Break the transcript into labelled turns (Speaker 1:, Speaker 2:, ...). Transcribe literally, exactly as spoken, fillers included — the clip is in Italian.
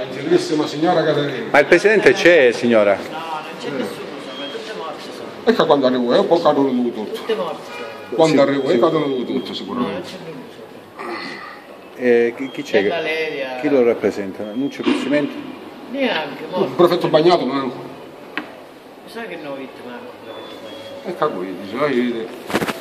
Speaker 1: gentilissima signora Caterina.
Speaker 2: Ma il presidente c'è, signora?
Speaker 3: No, non c'è nessuno, sono tutte morte. Sono.
Speaker 1: Ecco quando arrivo, e poi cadono tutto.
Speaker 3: Tutte morte.
Speaker 1: Quando
Speaker 2: Sì,
Speaker 1: arrivo,
Speaker 2: sì.
Speaker 1: e cadono tutto
Speaker 3: No, non
Speaker 1: sicuramente.
Speaker 3: c'è nessuno.
Speaker 2: Eh, chi, chi c'è?
Speaker 3: C'è Valeria.
Speaker 2: Chi lo rappresenta? Nuccio Pessimento?
Speaker 3: Neanche,
Speaker 1: Il
Speaker 3: morte.
Speaker 1: prefetto bagnato manco.
Speaker 3: Mi sa che non ho visto manco il prefetto.
Speaker 1: Ecco qui, dice,